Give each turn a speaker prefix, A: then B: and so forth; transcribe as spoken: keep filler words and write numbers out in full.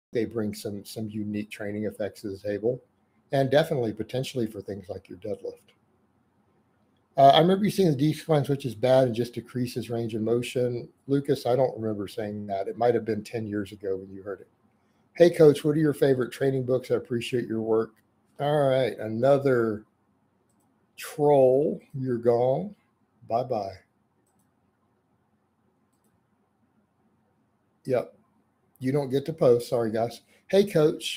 A: they bring some some unique training effects to the table, and definitely potentially for things like your deadlift. Uh, I remember you saying the decline switch is bad and just decreases range of motion. Lucas, I don't remember saying that. It might have been ten years ago when you heard it. Hey, Coach, what are your favorite training books? I appreciate your work. All right, another troll. You're gone. Bye-bye. Yep. You don't get to post. Sorry, guys. Hey, Coach,